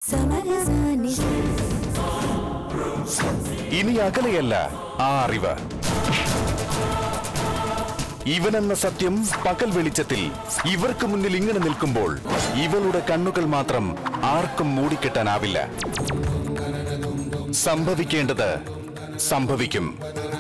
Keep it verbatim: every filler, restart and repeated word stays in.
ഇനി അകലെയല്ല ആ അറിവ്. ഇവനെന്ന സത്യം പകൽ വെളിച്ചത്തിൽ ഇവർക്ക് മുന്നിൽ ഇങ്ങനെ നിൽക്കുമ്പോൾ ഇവളുടെ കണ്ണുകൾ മാത്രം ആർക്കും മൂടിക്കെട്ടാനാവില്ല. സംഭവിക്കേണ്ടത് സംഭവിക്കും.